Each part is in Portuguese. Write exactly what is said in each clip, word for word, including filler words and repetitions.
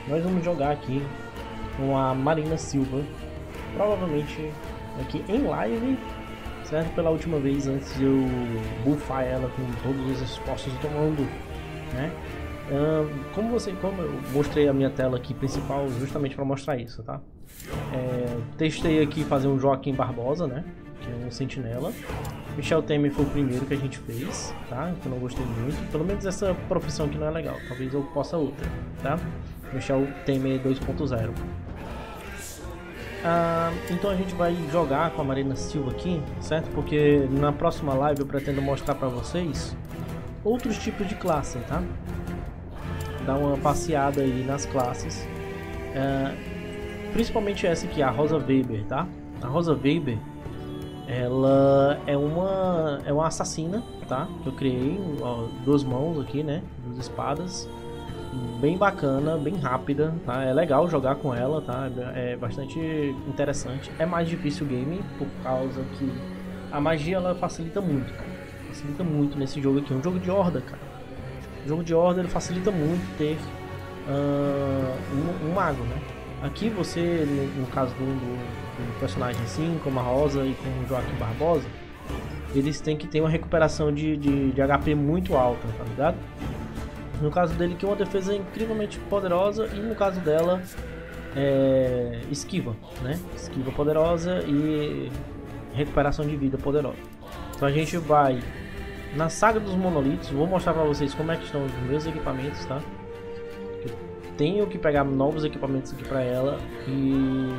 nós vamos jogar aqui com a Marina Silva, provavelmente aqui em live, certo? Pela última vez antes de eu buffar ela com todos os esforços do mundo, né? Uh, como você, como eu mostrei a minha tela aqui principal justamente para mostrar isso, tá? É, testei aqui fazer um Joaquim Barbosa, né? Que é um sentinela. Michel Temer foi o primeiro que a gente fez, tá? Que eu não gostei muito. Pelo menos essa profissão aqui não é legal. Talvez eu possa outra, tá? Michel Temer dois ponto zero. Ah, então a gente vai jogar com a Marina Silva aqui, certo? Porque na próxima live eu pretendo mostrar para vocês outros tipos de classe, tá? Dar uma passeada aí nas classes. Ah, principalmente essa aqui, a Rosa Weber, tá? A Rosa Weber, ela é uma é uma assassina, tá? Que eu criei, ó, duas mãos aqui, né? Duas espadas. Bem bacana, bem rápida, tá? É legal jogar com ela, tá? É bastante interessante. É mais difícil o game por causa que a magia ela facilita muito, cara. Facilita muito nesse jogo aqui. É um jogo de horda, cara. O jogo de horda ele facilita muito ter uh, um, um mago, né? Aqui você, no, no caso do, do, do personagem assim, como a Rosa e com o Joaquim Barbosa, eles têm que ter uma recuperação de, de, de H P muito alta, tá ligado? No caso dele que é uma defesa incrivelmente poderosa e no caso dela é esquiva, né? Esquiva poderosa e recuperação de vida poderosa. Então a gente vai na saga dos monolitos, vou mostrar pra vocês como é que estão os meus equipamentos, tá? Eu tenho que pegar novos equipamentos aqui pra ela e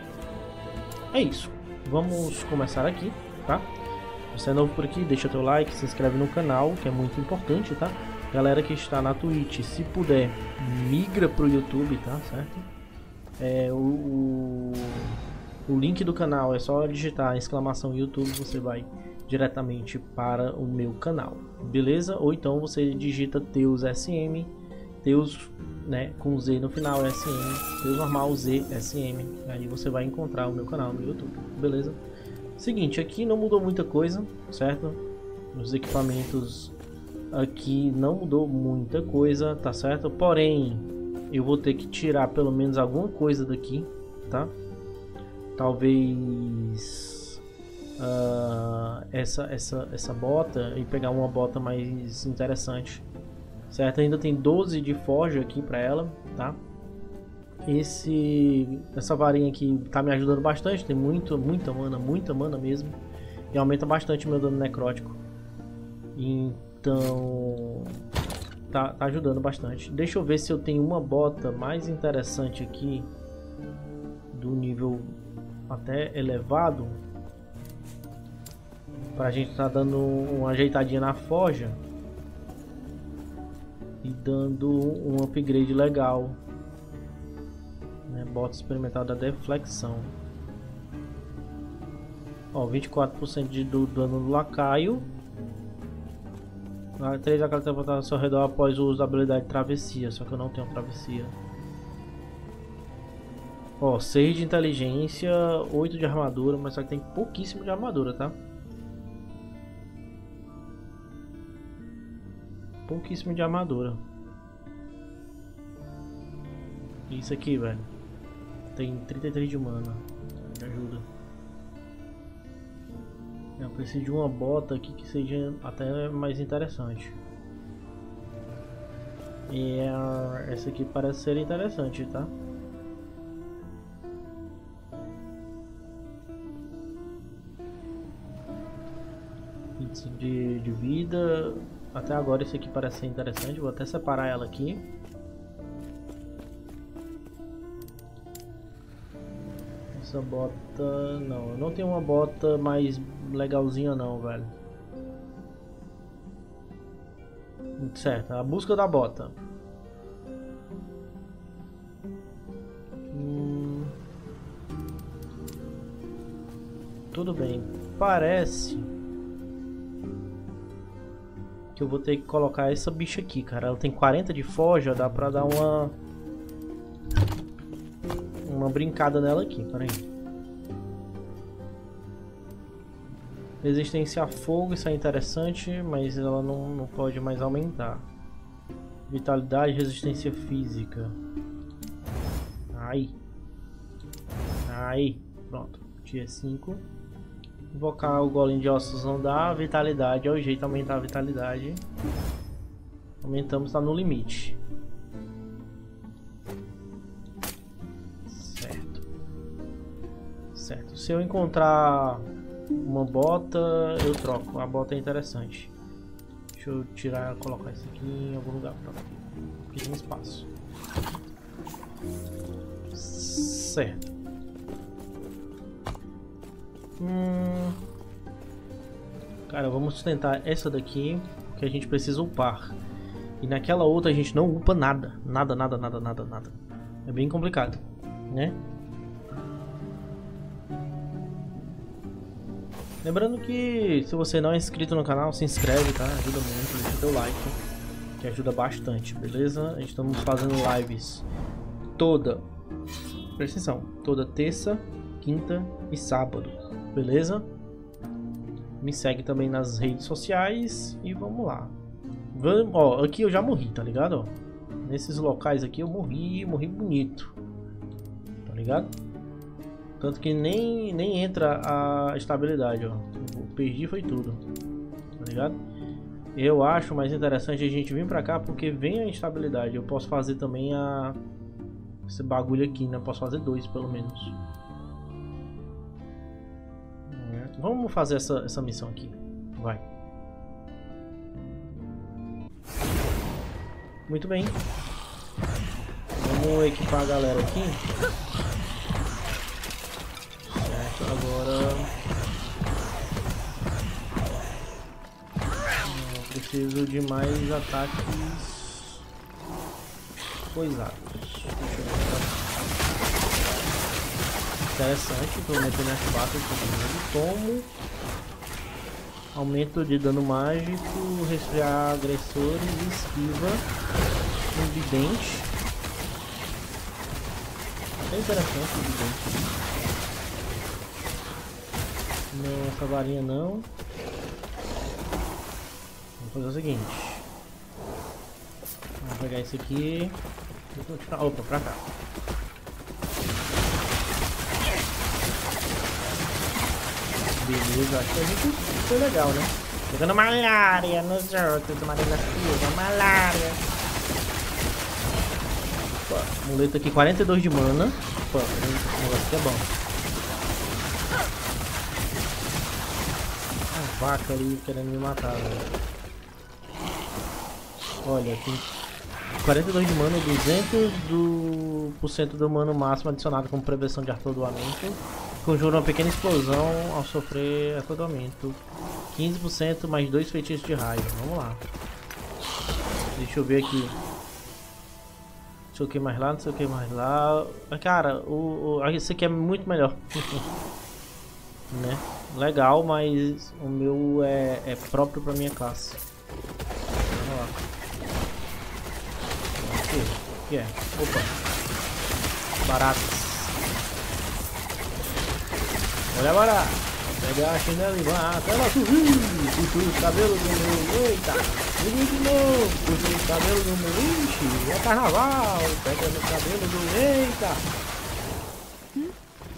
é isso. Vamos começar aqui, tá? Se você é novo por aqui, deixa teu like, se inscreve no canal, que é muito importante, tá? Galera que está na Twitch, se puder, migra pro YouTube, tá certo? É, o, o, o link do canal é só digitar exclamação YouTube, você vai diretamente para o meu canal, beleza? Ou então você digita Teus S M, Teus, né, com Z no final, S M, Teus normal Z S M, aí você vai encontrar o meu canal no YouTube, beleza? Seguinte, aqui não mudou muita coisa, certo? Os equipamentos aqui não mudou muita coisa, tá certo? Porém, eu vou ter que tirar pelo menos alguma coisa daqui, tá? Talvez uh, essa, essa, essa bota e pegar uma bota mais interessante, certo? Ainda tem doze de forja aqui para ela, tá? Esse, essa varinha aqui tá me ajudando bastante, tem muito, muita mana, muita mana mesmo, e aumenta bastante meu dano necrótico. Então tá, tá ajudando bastante. Deixa eu ver se eu tenho uma bota mais interessante aqui do nível até elevado, pra gente tá dando uma ajeitadinha na forja e dando um upgrade legal, né? Bota experimental da deflexão, ó, vinte e quatro por cento de, do dano do lacaio. três a cada teleportada ao seu redor após o uso da habilidade travessia, só que eu não tenho travessia. Ó, seis de inteligência, oito de armadura, mas só que tem pouquíssimo de armadura, tá? Pouquíssimo de armadura. Isso aqui, velho. Tem trinta e três de mana. Me ajuda. Eu preciso de uma bota aqui que seja até mais interessante. E essa aqui parece ser interessante, tá? De, de vida. Até agora esse aqui parece ser interessante. Vou até separar ela aqui. Essa bota... Não, eu não tenho uma bota mais legalzinha não, velho. Certo, a busca da bota. Hum... Tudo bem. Parece que eu vou ter que colocar essa bicha aqui, cara. Ela tem quarenta de forja, dá pra dar uma... Uma brincada nela aqui, peraí. Resistência a fogo, isso é interessante, mas ela não, não pode mais aumentar. Vitalidade, resistência física. Aí. Aí. Pronto. Tier cinco. Invocar o golem de ossos não dá. Vitalidade é o jeito de aumentar a vitalidade. Aumentamos, tá no limite. Certo. Certo. Se eu encontrar uma bota, eu troco. A bota é interessante. Deixa eu tirar, colocar isso aqui em algum lugar. Pronto. Aqui tem espaço. Certo. Hum... Cara, vamos tentar essa daqui, porque a gente precisa upar. E naquela outra a gente não upa nada. Nada, nada, nada, nada, nada. É bem complicado, né? Lembrando que se você não é inscrito no canal, se inscreve, tá? Ajuda muito, deixa teu like, que ajuda bastante, beleza? A gente estamos fazendo lives toda, presta atenção, toda terça, quinta e sábado, beleza? Me segue também nas redes sociais e vamos lá. Vamos, ó, aqui eu já morri, tá ligado? Ó, nesses locais aqui eu morri, morri bonito, tá ligado? Tanto que nem, nem entra a estabilidade, ó. Eu perdi foi tudo, tá ligado? Eu acho mais interessante a gente vir pra cá porque vem a instabilidade. Eu posso fazer também a... esse bagulho aqui, né? Eu posso fazer dois pelo menos. Vamos fazer essa, essa missão aqui. Vai. Muito bem. Vamos equipar a galera aqui. Certo, agora... eu preciso de mais ataques coisados. Interessante, tô metendo as batas todo mundo. Tomo aumento de dano mágico, resfriar agressores, esquiva, um vidente. É interessante o vidente. Não, essa varinha não. Vamos fazer o seguinte. Vamos pegar esse aqui. Opa, pra cá. Beleza, acho que a gente foi legal, né? Jogando malária nos outros, malária na malária. Opa, amuleto aqui, quarenta e dois de mana. Opa, esse negócio aqui é bom. A vaca ali querendo me matar, velho. Olha, tem quarenta e dois de mana, duzentos do... por cento do mano máximo adicionado como prevenção de atordoamento. Conjura uma pequena explosão ao sofrer atordoamento. quinze por cento mais dois feitiços de raio. Vamos lá. Deixa eu ver aqui. Não sei o que mais lá, não sei o que mais lá. Cara, o, o, esse aqui é muito melhor. Né? Legal, mas o meu é, é próprio para minha classe. Vamos lá. O que é? Opa. Baratas. Olha agora, pegar a chinela e vai até lá subir, puxa os cabelos do meu, eita, vem de novo, puxa os cabelos do meu, ixi, é carnaval, pega no cabelo do, eita. Hum?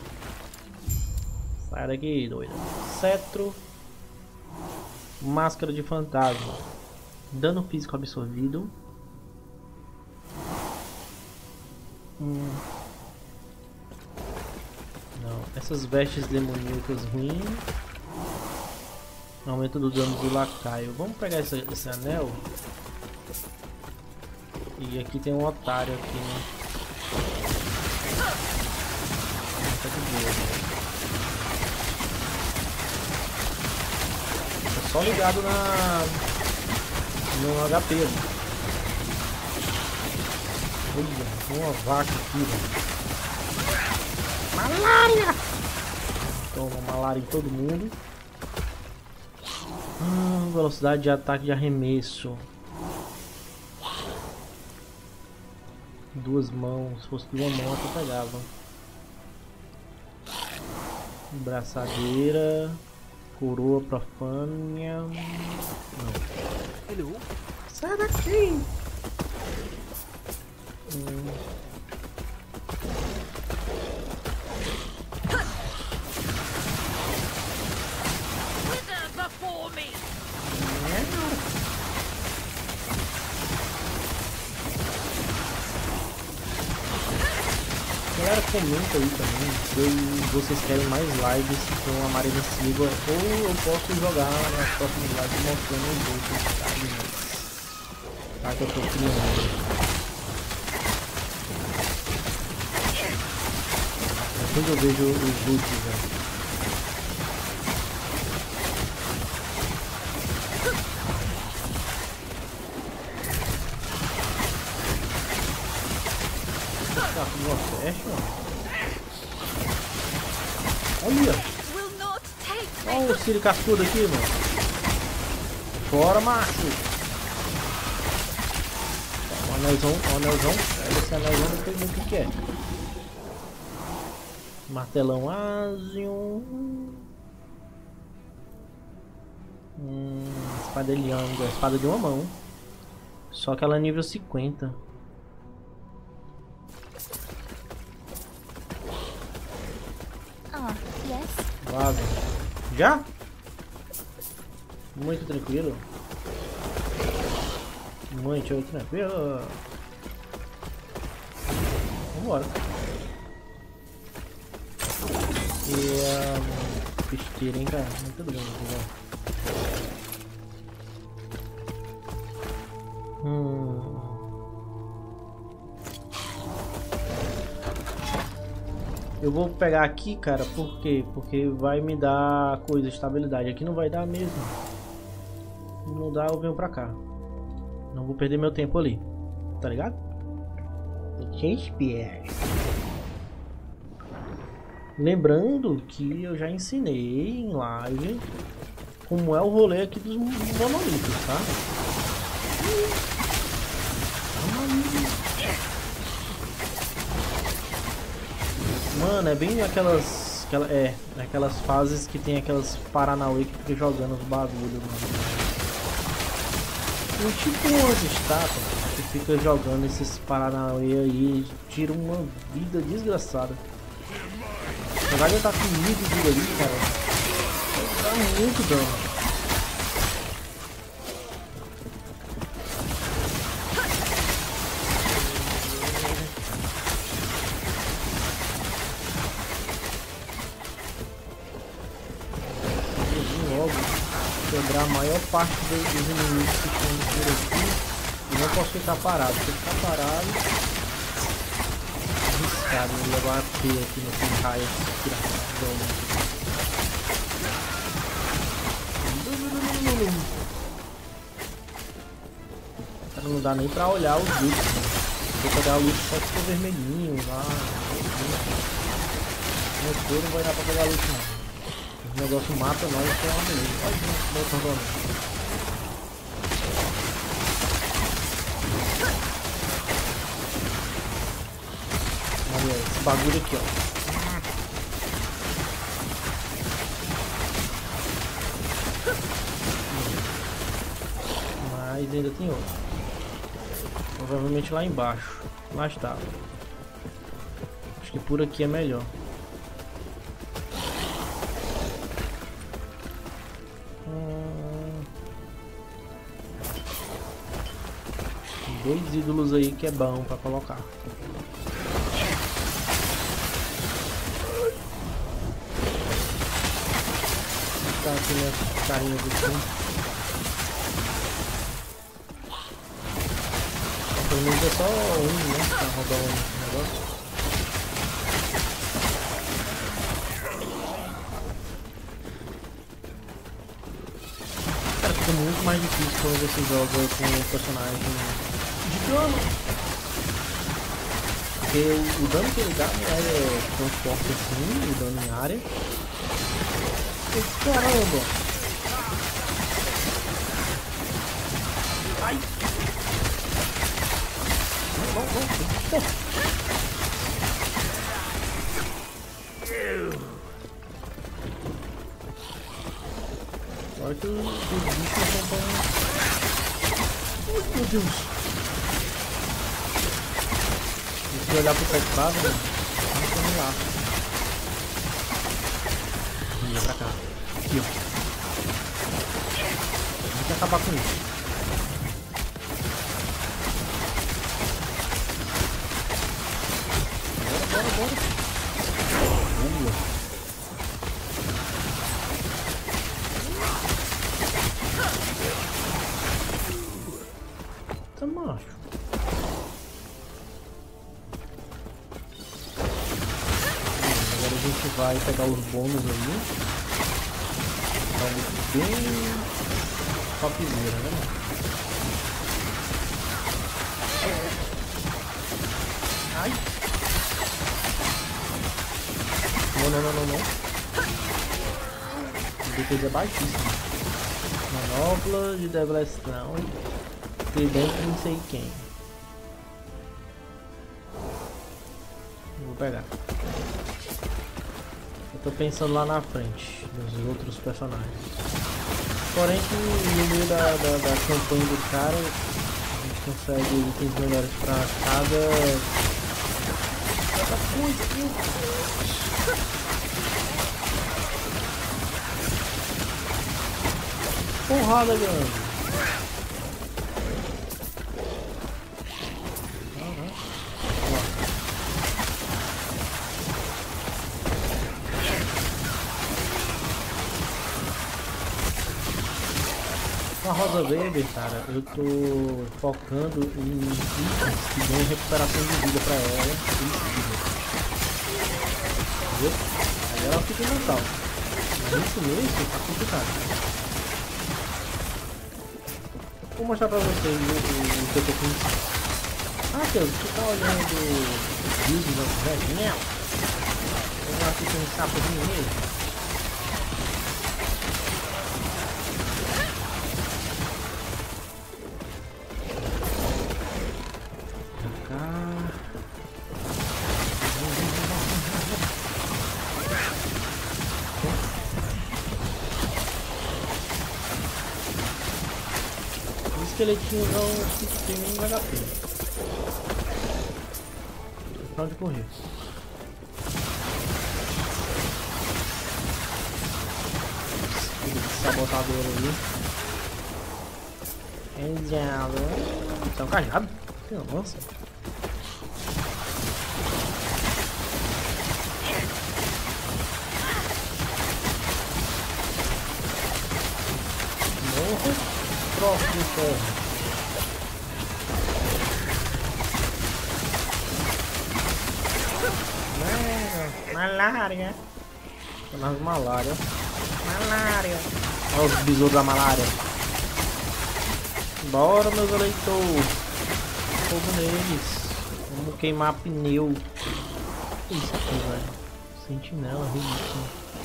Sai daqui, doida. Cetro, máscara de fantasma, dano físico absorvido. Hum. Não, essas vestes demoníacas ruins. Aumento do dano do lacaio. Vamos pegar esse, esse anel. E aqui tem um otário aqui, né? Tá de boa. Tá só ligado na... no H P. Olha, tem uma vaca aqui, velho. Malária! Toma malária em todo mundo. Ah, velocidade de ataque de arremesso. Duas mãos. Se fosse de uma mão eu pegava. Braçadeira. Coroa profânia. Não. Sai daqui! Hum. galera comenta aí também se vocês querem mais lives com a Marina Silva ou eu posso jogar nas próximas lives mostrando os outros caminhos. Tá, que eu tô criando. Quando eu vejo os loots, velho. Tá com uma flecha, olha! Olha o Círio cascudo aqui, mano. Fora, macho! O anelzão, o anelzão. Pega esse anelzão, não sei muito o que é. Martelão Asium. Hum, espada Elianga, espada de uma mão. Só que ela é nível cinquenta. Ah, yes. Vaza. Já? Muito tranquilo. Muito tranquilo. Vambora. E um, pisteira, hein, cara? Muito bem, muito bom. Hum. Eu vou pegar aqui, cara, por quê? Porque vai me dar coisa, estabilidade. Aqui não vai dar mesmo. Não dá, eu venho pra cá. Não vou perder meu tempo ali. Tá ligado? Shakespeare. Lembrando que eu já ensinei em live como é o rolê aqui dos monolitos, tá? Mano, é bem aquelas, aquela, é, aquelas fases que tem aquelas Paranauê que fica jogando os bagulhos, mano. Tem tipo umas estátuas que fica jogando esses Paranauê aí, tira uma vida desgraçada. Apesar de eu estar com mil de vida ali, cara, dá muito dano. Quebrar a maior parte dos inimigos que estão por aqui e não posso ficar parado. Se eu ficar parado, arriscado, vou levar uma P aqui nesse raio desgraçadão. Não dá nem pra olhar os loots. Vou pegar o loot só se for vermelhinho lá. No escuro não vai dar pra pegar loot não. O negócio mata nós e é uma beleza. Olha o meu tornado. Olha esse bagulho aqui, ó. Mas ainda tem outro. Provavelmente lá embaixo. Lá está. Acho que por aqui é melhor. Dois ídolos aí que é bom pra colocar. Tá aqui minhas carinhas aqui. Pelo menos é só um, né? Pra rodar um negócio. Cara, fica muito mais difícil quando você joga com um personagem de dano. Porque o, o dano que ele dá não é tão forte assim, o dano em área. E, caramba! Ai! Não, não, não! Agora que os bichos não estão... Ai, meu Deus! Se olhar pro teclado, né? Vamos lá. Vem pra cá. Aqui, ó. Vamos acabar com isso. Bora, bora, bora. Boa. Tá macho. Agora a gente vai pegar os bônus ali. Então, bem topzera, né, mano? Ai! Não, não, não, não, não. A defesa é baixíssima. Manopla de develação. Tridente não sei quem. Vou pegar. Eu tô pensando lá na frente, nos outros personagens. Porém que no meio da, da, da campanha do cara, a gente consegue itens melhores pra cada... cada coisa. Porrada grande. A Rosa Verde, cara, eu tô focando em itens que dão recuperação de vida pra ela em seguida. Entendeu? Aí ela fica mental. Mas isso mesmo tá complicado. Vou mostrar pra vocês o, o, o que eu tô pensando. Ah, Deus, tu tá olhando os vídeos da velhinha? Eu vou aqui com um sapozinho mesmo. Os esqueletinhos não tem nem H P. Pra onde correr? Esse sabotador ali. Endiado. Isso é um cajado? Nossa. Morro. Troço de ferro. Malária. Tô nas malárias. Malária. Olha os besouros da malária. Bora, meus eleitores. Fogo neles. Vamos queimar pneu. Que isso aqui, velho? Sentinela, ridículo.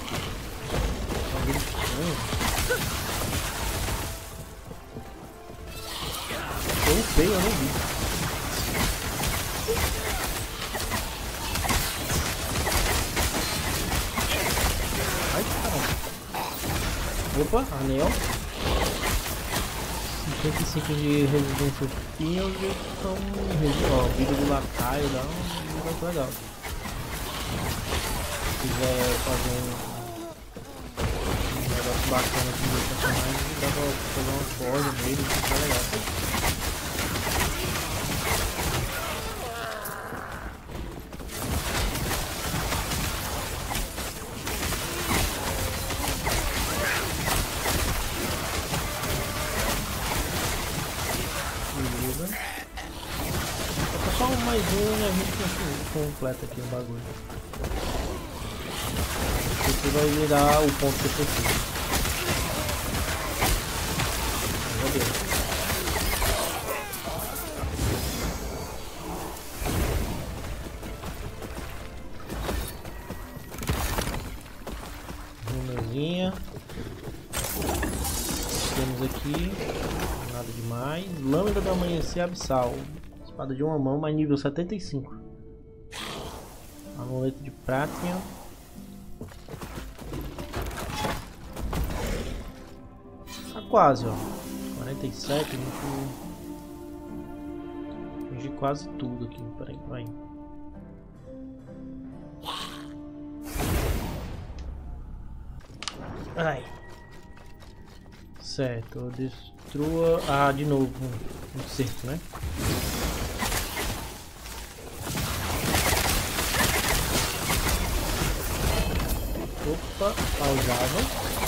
Tão feio, eu não vi. Ai, caramba. Opa, anel. cinquenta e cinco de resistência field. Então, ó, vida do lacaio dá um negócio legal. Se quiser fazer um, um negócio bacana com os personagens, dá pra fazer uma forja nele, fica legal. Só mais um e a gente completa aqui o bagulho. Isso vai me dar o ponto que eu preciso. Cadê? Runazinha. Temos aqui. Nada demais. Lâmina do amanhecer abissal. Espada de uma mão, mas nível setenta e cinco. Amuleto de prata. Tá quase, ó. quarenta e sete, a gente atingi quase tudo aqui. Peraí, vai. Ai. Certo, destrua. Ah, de novo. Um cerco, né? Opa, pausava.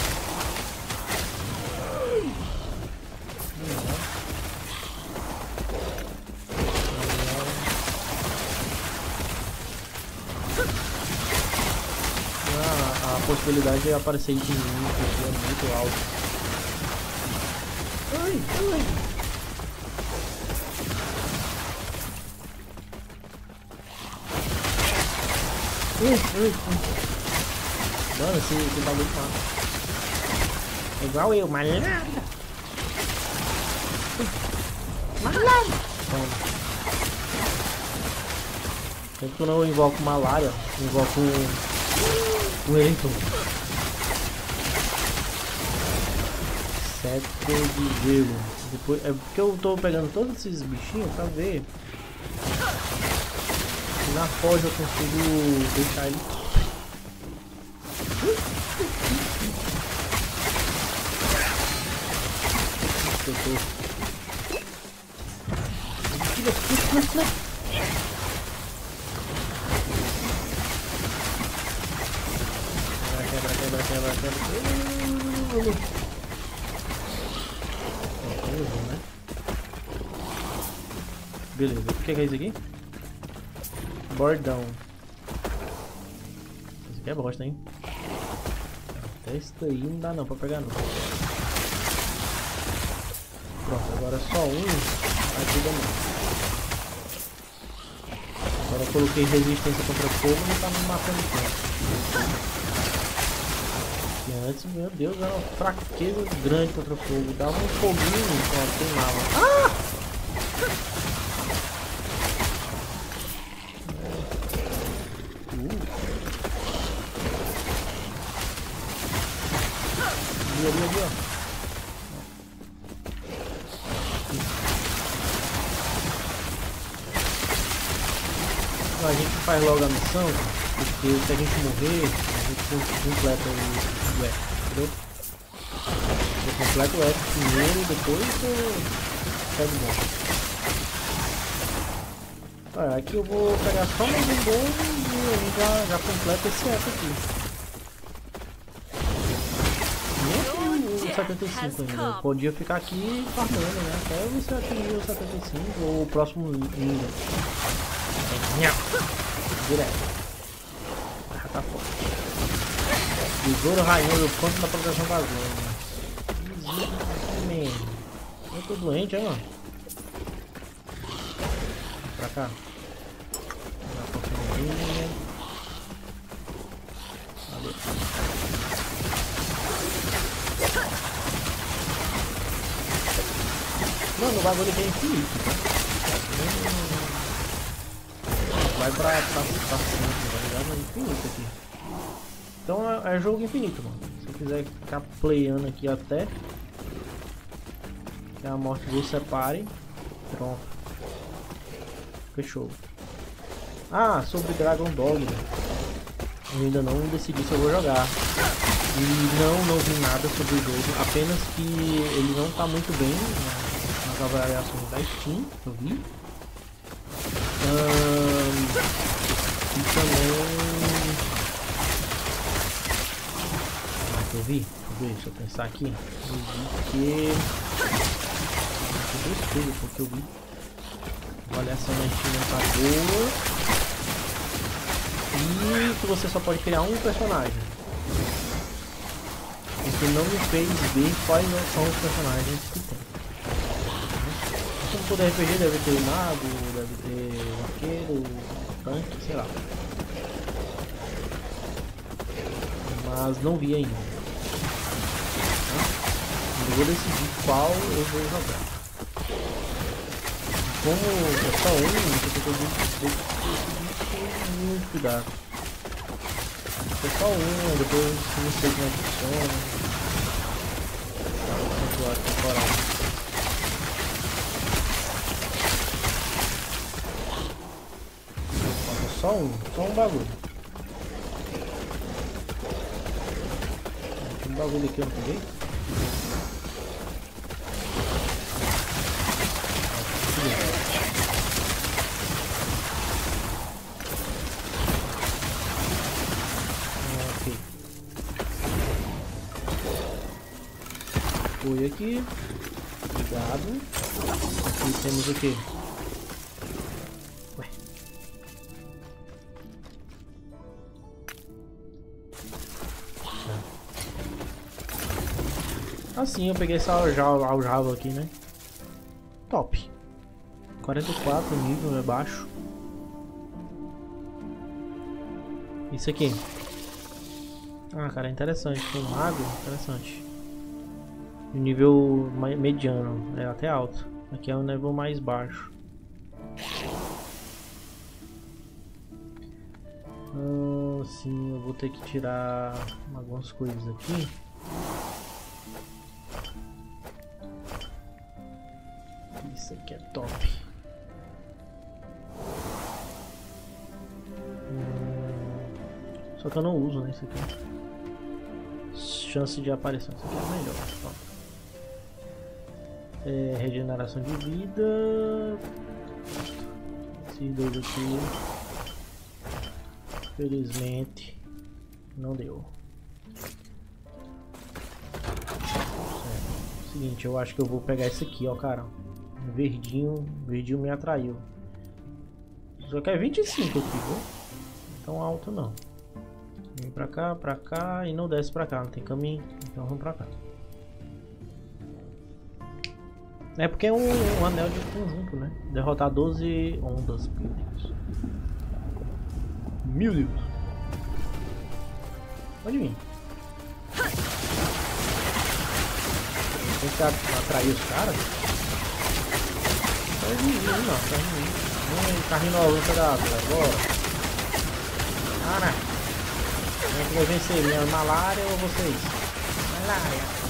Ah, a possibilidade de aparecer de mim é muito alta. Ai, ai. Ui, ui, ui. Mano, esse, esse bagulho mata. É igual eu, malandro. Malandro. Sempre que eu não invoco malária, invoco o Wellington. Sete de gelo. Depois, é porque eu tô pegando todos esses bichinhos pra ver. Na forja eu consigo deixar ele. Quebra, quebra, quebra, quebra. Né? Beleza, o que é isso aqui? Bordão. Isso aqui é bosta, hein? Até isso daí não dá não pra pegar não. Pronto, agora só um ajuda não. Agora eu coloquei resistência contra fogo e não tá me matando tanto. E antes, meu Deus, era uma fraqueza grande contra fogo. Dava um foguinho e só queimava. Ah! Ali, ali, ali, ó. A gente faz logo a missão, porque se a gente morrer, a gente completa o eco, entendeu? Eu completo o eco primeiro e depois eu pego o bom. Olha, aqui eu vou pegar só mais um bom e a gente já, já completa esse eco aqui. setenta e cinco ainda. Eu podia ficar aqui farmando, né? Até você atingir o setenta e cinco ou o próximo nível. Direto. Ah, tá foda. Tesouro rainha do ponto da proteção da zona. Eu tô doente, é, mano? Pra cá. Mano, o bagulho aqui é infinito, tá? Vai pra, pra, pra cima, tá ligado? É infinito aqui. Então é, é jogo infinito, mano. Se eu quiser ficar playando aqui até que a morte vos separe. Pronto. Fechou. Ah, sobre Dragon Dog, né? Eu ainda não decidi se eu vou jogar. E não, não vi nada sobre o jogo. Apenas que ele não tá muito bem, né? As avaliações da Steam, eu vi. Um, e também... Ah, que eu vi? Deixa eu pensar aqui. Eu vi que... Eu gostei, porque eu vi. A avaliação da Steam não tá boa. E que você só pode criar um personagem. O que não me fez ver quais são os personagens que tem. Como todo R P G deve ter o mago, deve ter o arqueiro, o tanque, sei lá. Mas não vi ainda. Eu vou decidir qual eu vou jogar. Como é só um, eu tenho que ter muito cuidado. É só um, depois não sei como é que funciona. Tá, vou lá temporário. Só um, só um bagulho. Tem um bagulho aqui eu não peguei. Ok. foi aqui. Obrigado. Aqui temos o quê? Ué. Assim eu peguei essa aljava, aljava aqui, né? Top. quarenta e quatro nível, é baixo. Isso aqui. Ah, cara, é interessante. Tem um mago, interessante. O nível mediano, é até alto. Aqui é o nível mais baixo. Ah, sim, eu vou ter que tirar algumas coisas aqui. Isso aqui é top. Hum, só que eu não uso, né? Isso aqui. Chance de aparição. Isso aqui é melhor. Pronto. É, regeneração de vida. Esses dois aqui. Felizmente não deu. Certo. Seguinte, eu acho que eu vou pegar esse aqui, ó, cara. Verdinho, verdinho me atraiu. Só que é vinte e cinco aqui, viu? Tão alto não. Vem pra cá, pra cá e não desce pra cá, não tem caminho, então vamos pra cá. É porque é um, um anel de conjunto, né? Derrotar doze ondas, meu Deus. Meu Deus. Pode vir. Tem que atrair os caras? Pode vir, não, tá vindo. Vem, carrinho novo, pedaço, agora. Cara, quem é que vai vencer? Minha malária ou vocês? Malária.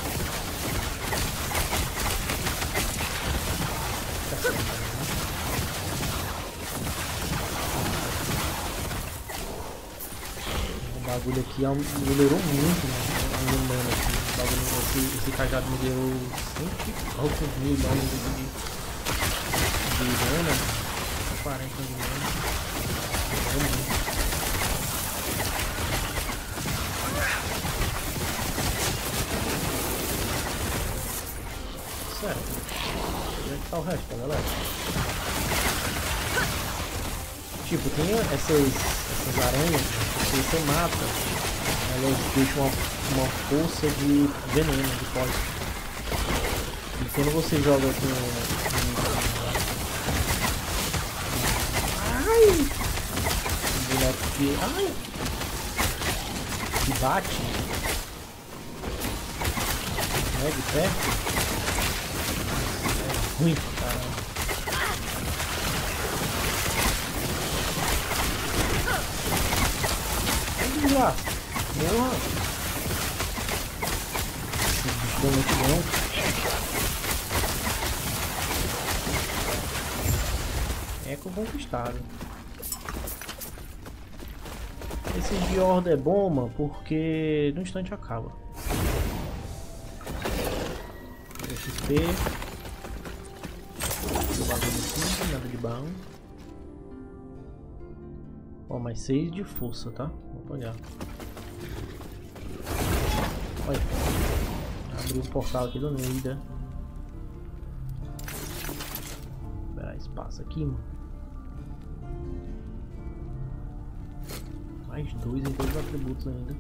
O bagulho aqui melhorou muito, né? Humano aqui. O bagulho, esse, esse cajado me deu cento e poucos milhões de, de dano. quarenta de dano. Melhorou muito. Sério. Onde é que tá o resto, galera? Tipo, tem essas, essas aranhas que você mata, elas deixam uma, uma força de veneno, de poison. E quando você joga com... Ai! Um boneco que... Ai! Que bate, né, de perto. É ruim, cara. Lá. Morra. Esse bicho deu muito bom. Eco conquistado. Esse de horda é bom, mano, porque no instante acaba. X P. O bagulho aqui, nada de bom. Ó, mais seis de força, tá? Vou olhar. Olha. Abriu o portal aqui do Neida. Liberar espaço aqui, mano. Mais dois em todos os atributos ainda.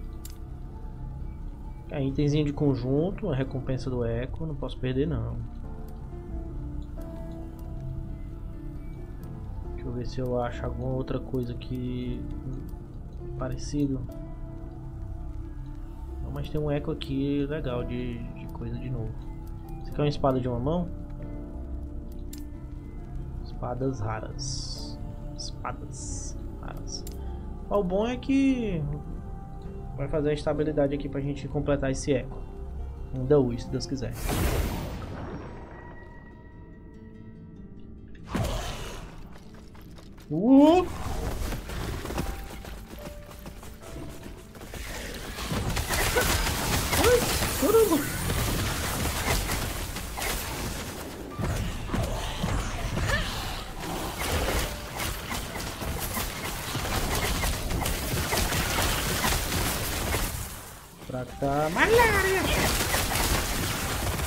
É, itemzinho de conjunto, a recompensa do eco, não posso perder não. Deixa eu ver se eu acho alguma outra coisa que parecido. Não, mas tem um eco aqui legal de, de coisa de novo. Isso aqui é uma espada de uma mão. Espadas raras. Espadas raras. O bom é que vai fazer a estabilidade aqui pra gente completar esse eco. Um da U, se Deus quiser. Uh! Ai, caramba! Pra cá, malária!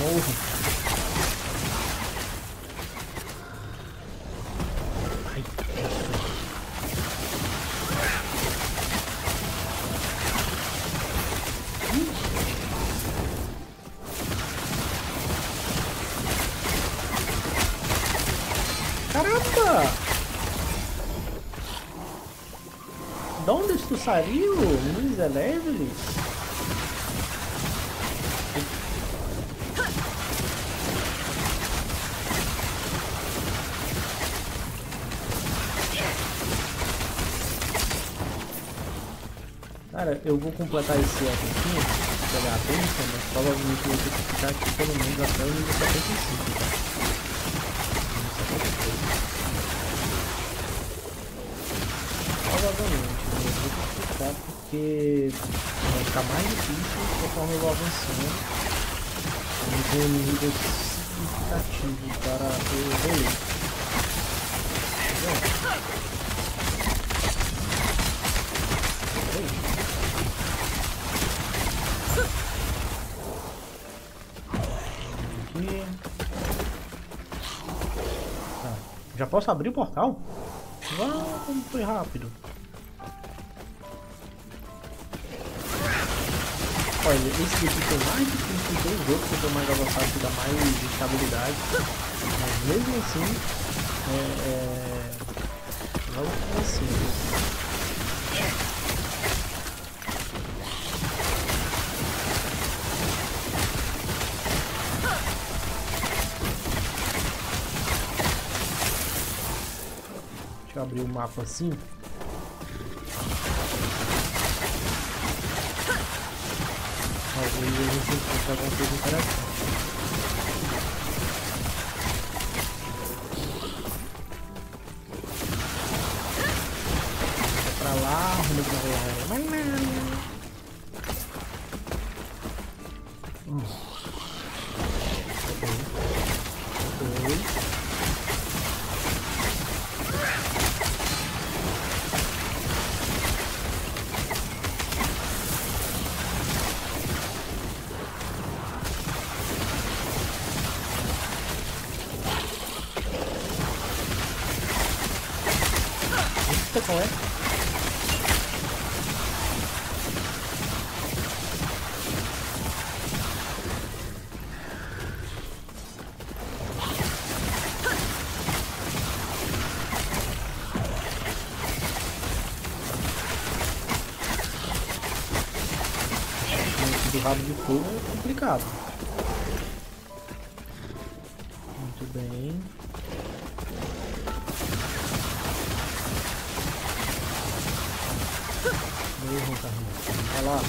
Morro. Ai, caramba! De onde tu saiu? Miseráveis? Cara, eu vou completar esse aqui, pegar a bênção, mas provavelmente eu vou ter que ficar aqui pelo menos até o nível setenta e cinco, tá? Provavelmente, eu vou ter que ficar porque vai ficar mais difícil conforme eu vou avançando. Eu tenho um nível significativo para eu evoluir. Tá. Já posso abrir o portal? Uau, como foi rápido. Olha, esse daqui foi mais difícil dos outros, que eu tô mais avançado, que dá mais estabilidade. Mas mesmo assim, é... é... não é simples. Deixa eu abrir o mapa assim. Talvez a gente encontre alguma coisa interessante. Vai pra lá, arruma de galera. Hum. Ok. Ok. Qual é? Do rabo de fogo é complicado. Muito bem. Vai lá.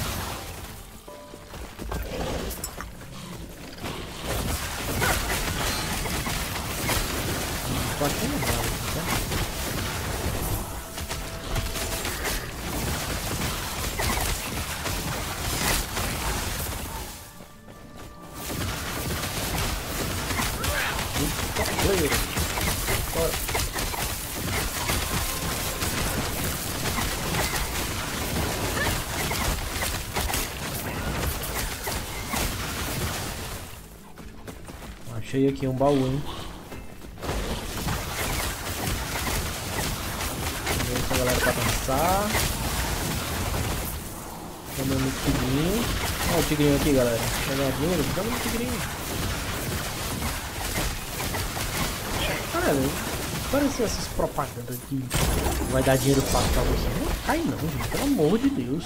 Tô aqui no vale, tá? Bora. Achei aqui um baú, hein? Vamos ver essa galera pra dançar. Chama no tigrinho. Olha o tigrinho aqui, galera. Pegar dinheiro, chama no tigrinho. Caralho, pareceu essas propagandas que vai dar dinheiro fácil pra você. Não cai não, gente. Pelo amor de Deus.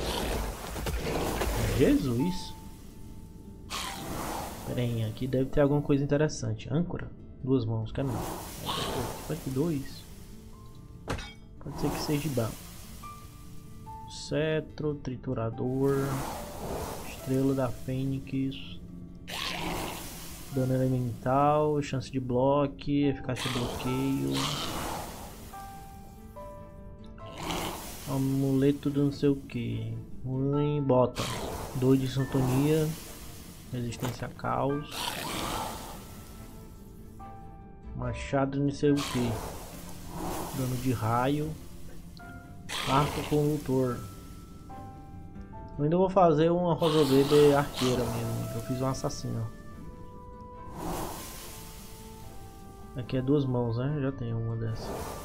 Jesus. Pera aí, aqui deve ter alguma coisa interessante. Âncora? Duas mãos, quero não. Aqui dois. Pode ser que seja bom. Cetro, triturador. Estrela da Fênix. Dano elemental, chance de bloco, eficácia de bloqueio. Amuleto do não sei o que. Mãe, bota. dois de sintonia. Resistência a caos. Machado não sei o que. Dano de raio. Arco condutor. Eu ainda vou fazer uma Rosa Verde arqueira mesmo. Eu fiz um assassino. Aqui é duas mãos, né? Já tenho uma dessa.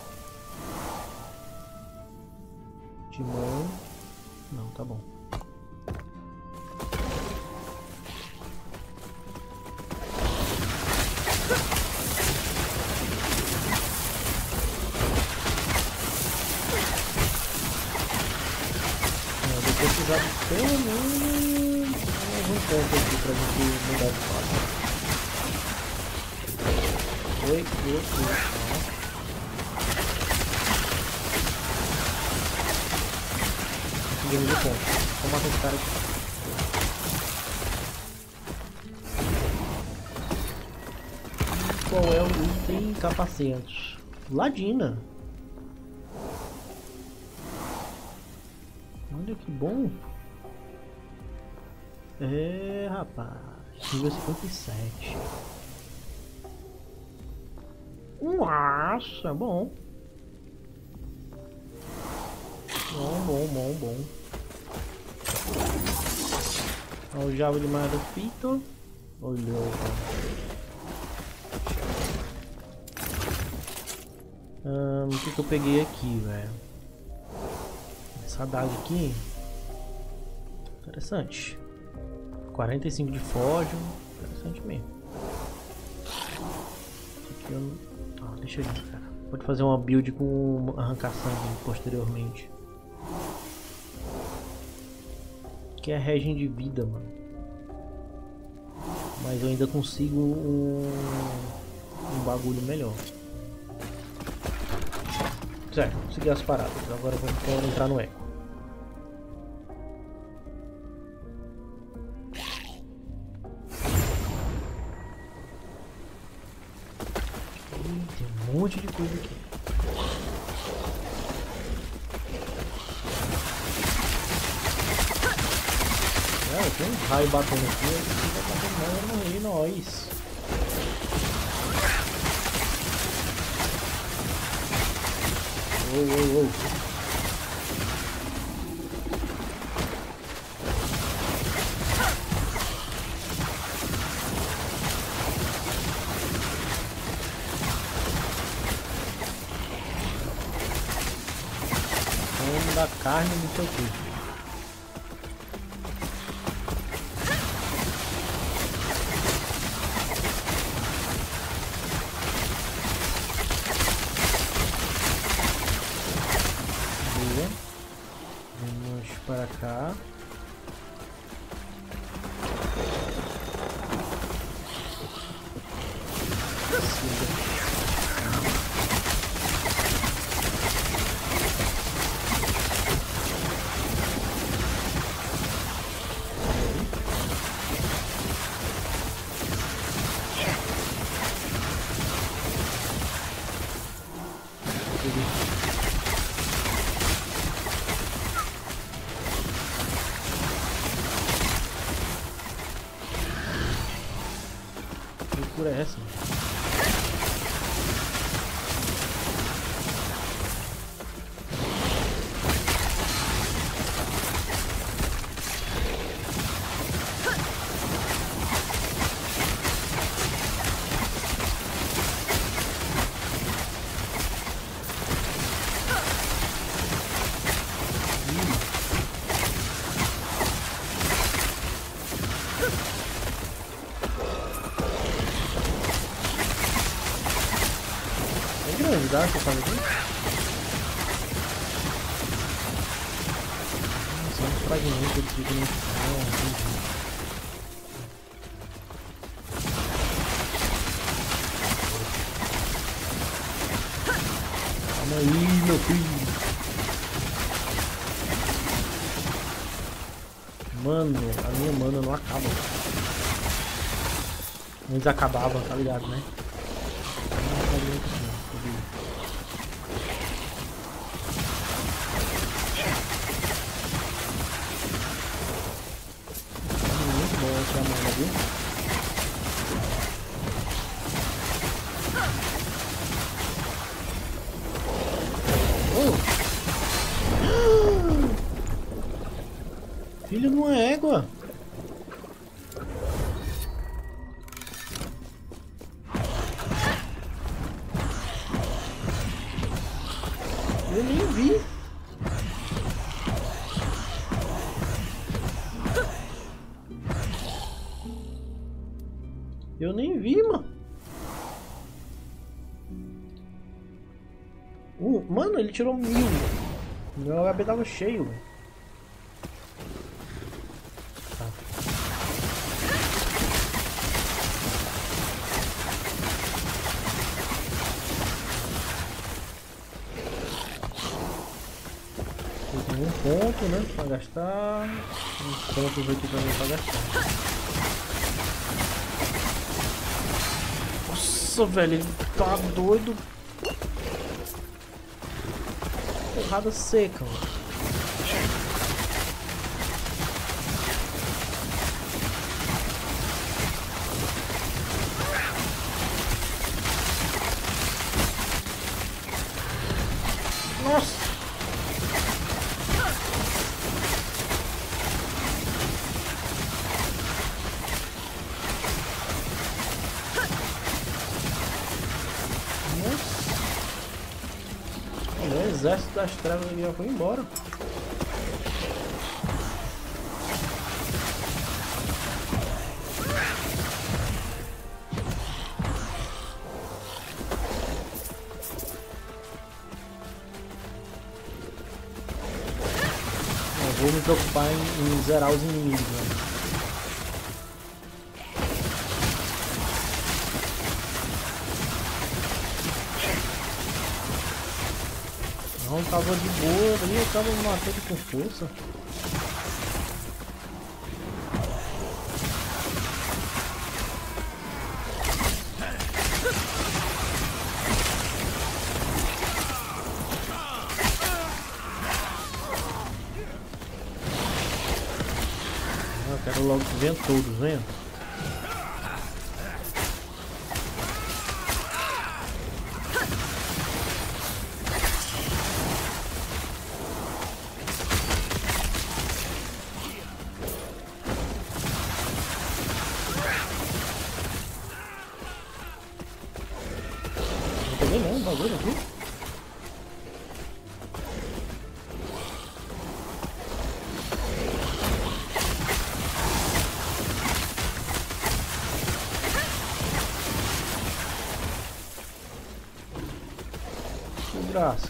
Timão. Não, tá bom. Eu vou precisar de pelo menos um ponto aqui pra gente mudar de fase. Oi, oi, oi. Conseguimos o ponto. Vamos matar esse cara aqui. Qual é o item capacete? Ladina. Olha que bom. É, rapaz. Nível cinquenta e sete. Nossa, bom. Bom, bom, bom, bom. Olha o Java de Malefito. Olhou, hum, o que, que eu peguei aqui, velho? Essa adaga aqui. Interessante. quarenta e cinco de fósforo. Interessante mesmo. Isso aqui eu não... Ah, deixa eu ir, cara. Pode fazer uma build com arrancar sangue posteriormente. Que é regen de vida, mano. Mas eu ainda consigo um, um bagulho melhor. Certo, consegui as paradas. Agora vamos entrar no eco. Ih, tem um monte de coisa aqui. Ah, tem um raio batendo aqui, ele vai estar morrendo, nós. Uou, uou, uou. Vamos dar carne no seu cu. Para cá. Por essa. Dá pra fazer aqui? Nossa, é um fragmento de dimensão. Calma aí, meu filho. Mano, a minha mana não acaba. Antes acabava, tá ligado, né? Filho de uma égua. Eu nem vi, mano. Uh, mano, ele tirou mil. Meu H P tava cheio, velho. Tá. Tem um ponto, né? Pra gastar. Um ponto aqui também pra gastar. Nossa, velho, ele tá doido. Porrada seca, mano. Nossa! O exército das trevas já foi embora. Eu vou me preocupar em, em zerar os inimigos, né? Não, tava de boa ali, eu tava me matando com força. Eu quero logo que venham todos, venham. Não, bagulho aqui. Que graça.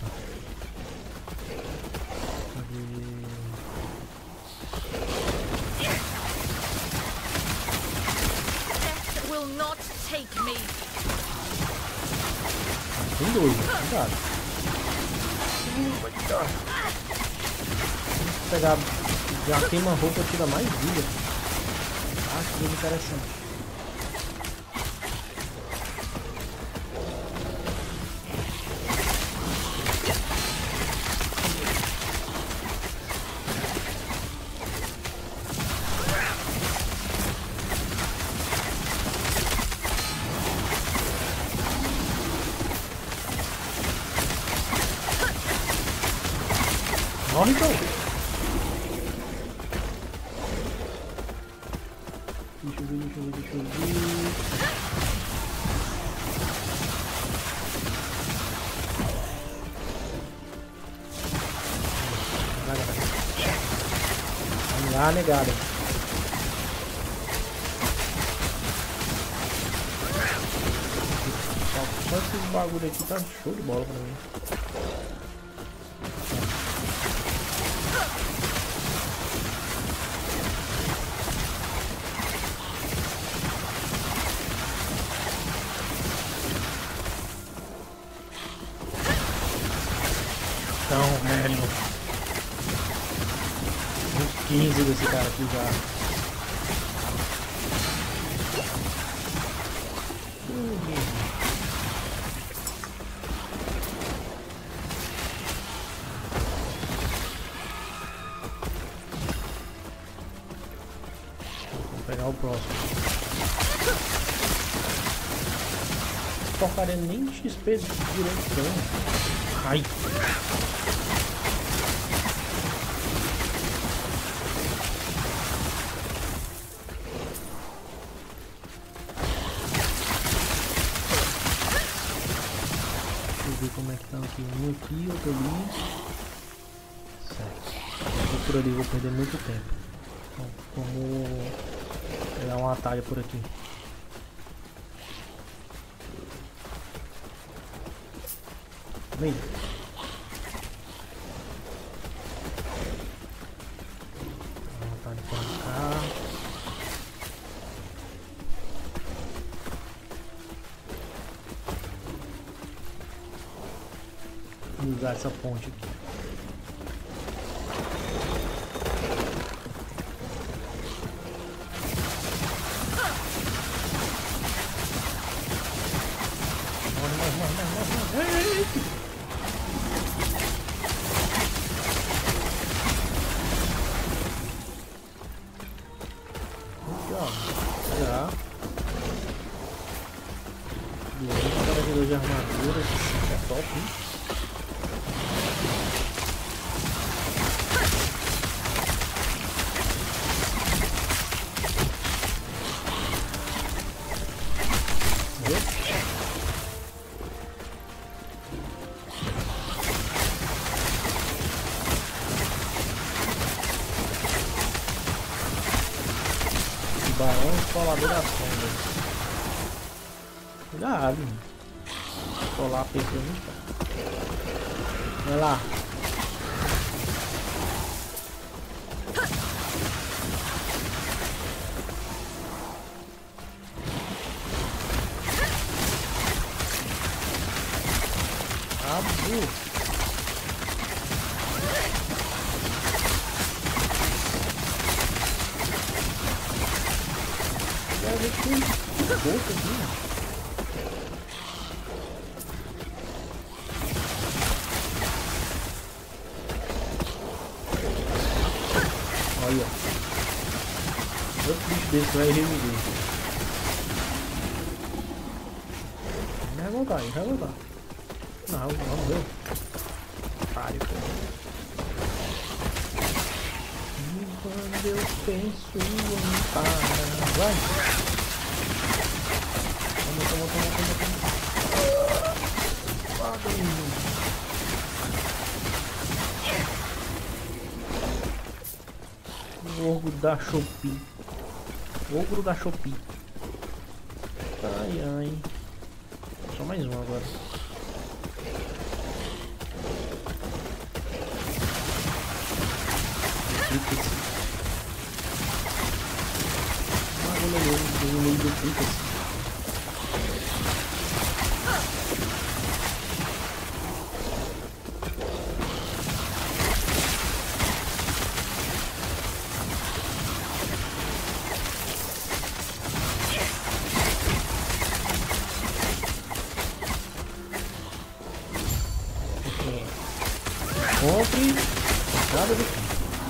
Death will not take me. Tem dois, cuidado. Vou pegar. Já queima roupa, tira mais vida. Acho bem interessante. Morre então. Deixa eu ver, deixa eu ver, deixa eu ver. Vamos lá, negada. Só esses bagulho aqui tá show de bola pra mim. Então, velho. Uns quinze desse cara aqui já. Vou pegar o próximo. Porcaria nem X P direito não. Ai. Como é que tá aqui? Um aqui, outro ali. Certo. Eu vou por ali, vou perder muito tempo. Então, vamos pegar um atalho por aqui. Vem. Voltar ele pra cá. Vou usar essa ponte aqui. De armadura, que é top, hein? Barão Escolador das Sombras. Cuidado. Colar a pessoa no chão. Vai lá. Abu. Deve ter pouco aqui. Olha, outro bicho desse vai reviver. Vai voltar, vai voltar. Não, vamos ver. Pare, pô. E quando eu penso em parar, vai. Toma, toma, toma, toma, toma. Ah, menino. Ogro da Shopee. Ogro da Shopee. Ai, ai. Só mais um agora. Ah, vou ler ele. No meio do pico. Compre nada do que.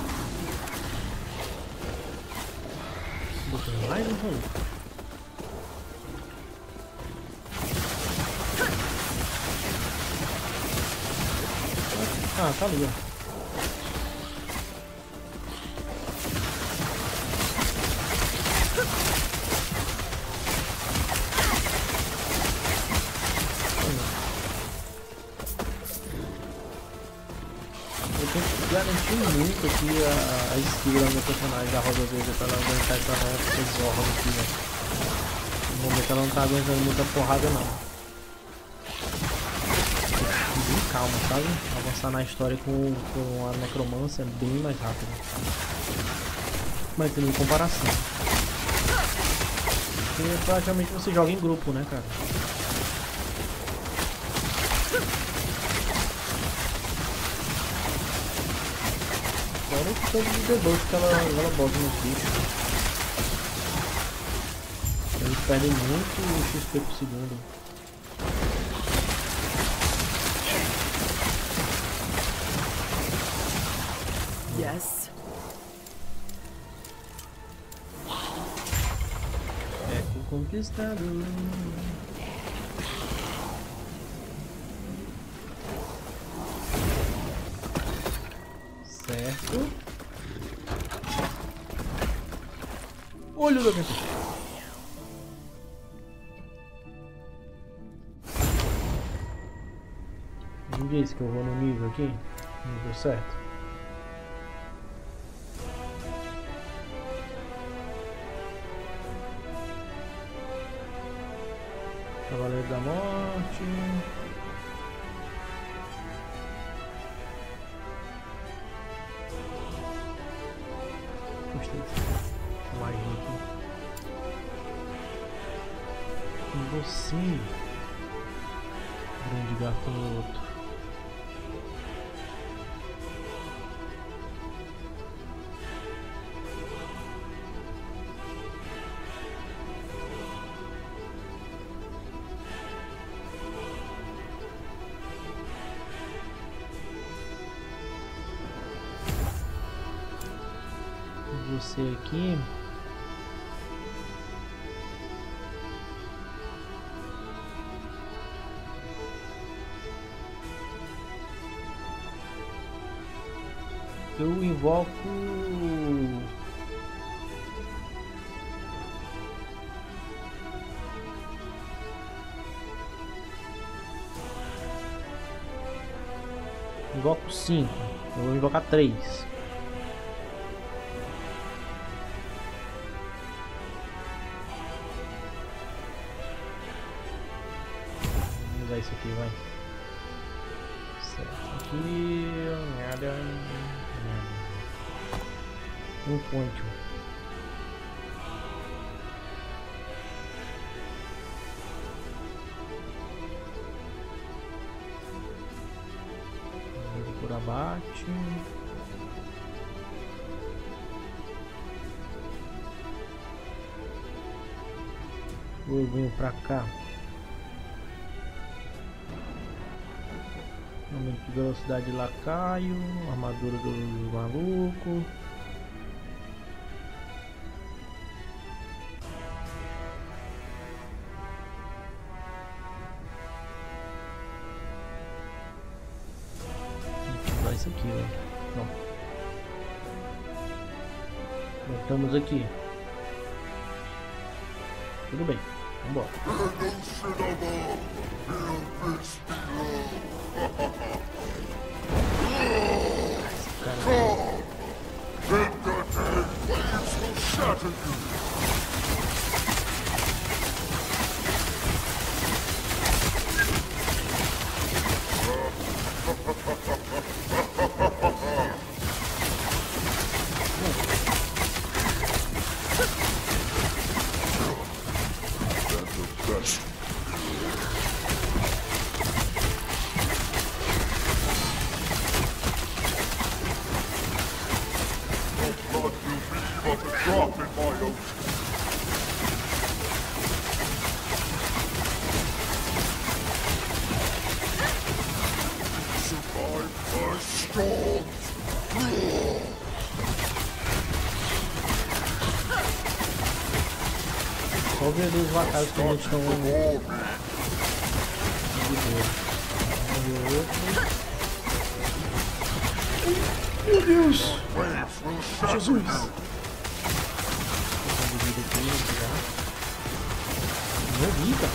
Botei mais um rolê. Ah, tá ali, ó. Garantir muito aqui a, a skill da minha personagem, da Rosa Verde, pra ela aguentar essa essa zorra aqui, né? No momento ela não tá aguentando muita porrada não. Bem calma, sabe? Avançar na história com, com a necromancia é bem mais rápido. Mas tem comparação. Porque praticamente você joga em grupo, né, cara? Fora o tanto de debuff que ela, ela bota nos bichos. Eles perdem muito X P por segundo. Yes. Eco conquistado. Certo. Olho da tempestade. Não disse que eu vou no nível aqui? Nível certo. Cavaleiro da Morte. Gostei dessa magia aqui. E você, grande gafanhoto. Você aqui. Eu invoco invoco cinco. Eu vou invocar três. Isso aqui, vai. Certo. Aqui, nada. Um ponto. Por abate. Eu venho pra cá. Aumento de velocidade de lacaio, armadura do maluco. Vou usar isso aqui, velho. Não. Estamos aqui. Tudo bem, vambora. Só ver ali os lacaios que a gente estão de boa. Meu Deus! Jesus! Minha vida!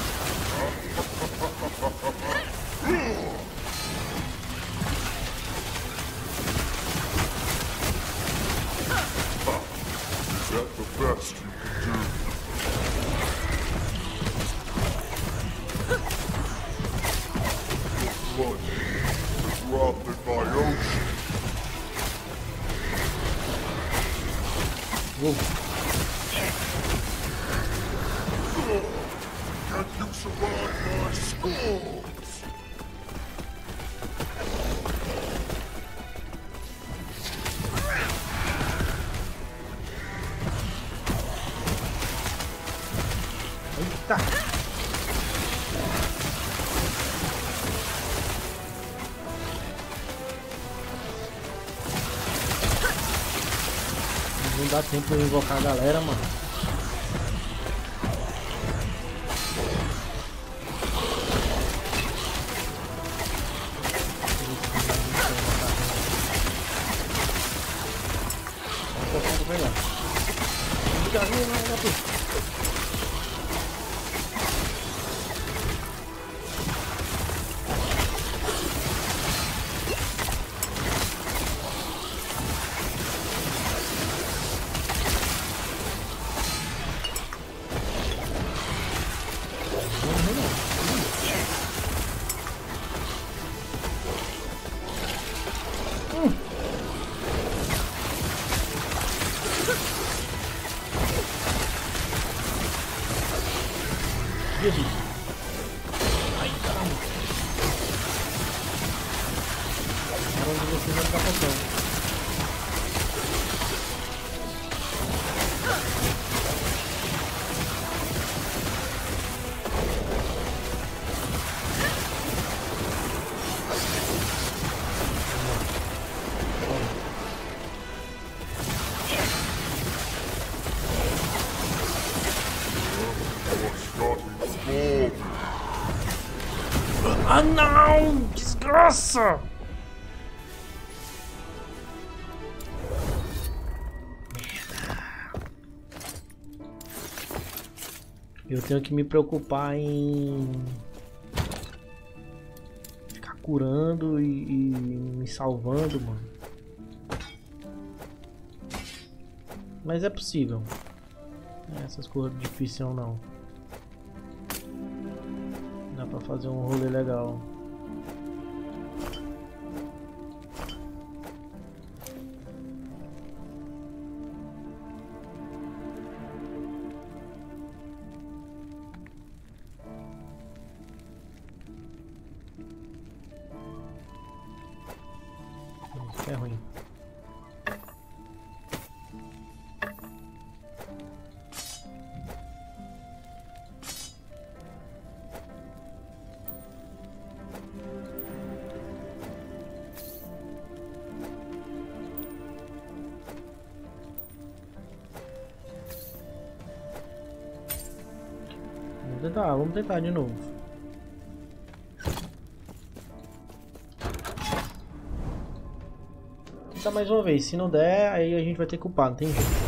Is that the best you can do? Blood is dropped in my ocean. Whoa. Can you survive my scores? Eita! Não dá tempo de invocar a galera, mano. Vou pegar. Não vai dar tempo. Jesus. Ai, caramba. Era onde você vai ficar poção. Ah não! Desgraça! Eu tenho que me preocupar em ficar curando e, e me salvando, mano. Mas é possível. Essas coisas difíceis não. Dá pra fazer um rolê legal. Isso é ruim. Vamos tentar, vamos tentar de novo. Tentar mais uma vez, se não der, aí a gente vai ter que upar, não tem jeito.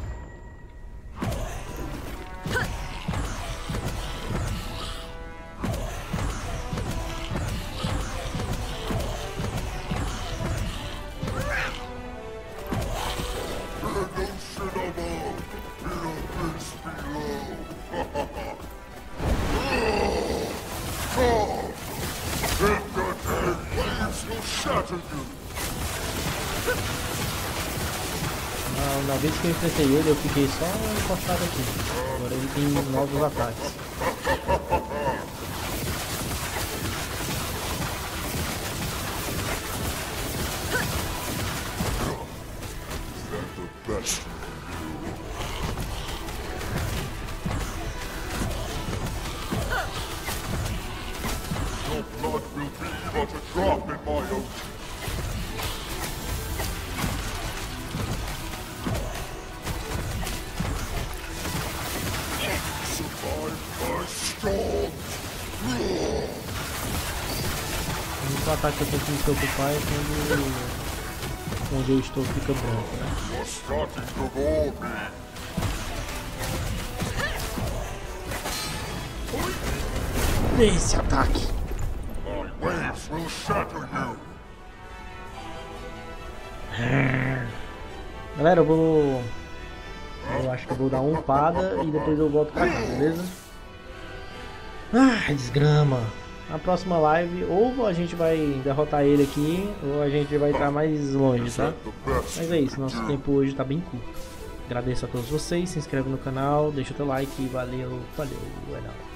Na vez que eu enfrentei ele, eu fiquei só encostado aqui. Agora ele tem novos ataques. O único ataque que eu tenho que me preocupar é quando onde eu estou fica branco, né? Esse ataque! Galera, eu vou... Eu acho que eu vou dar uma upada e depois eu volto pra cá, beleza? Ah, desgrama! Na próxima live, ou a gente vai derrotar ele aqui, ou a gente vai estar mais longe, tá? Mas é isso, nosso tempo hoje tá bem curto. Agradeço a todos vocês, se inscreve no canal, deixa o teu like, valeu, valeu, é nóis.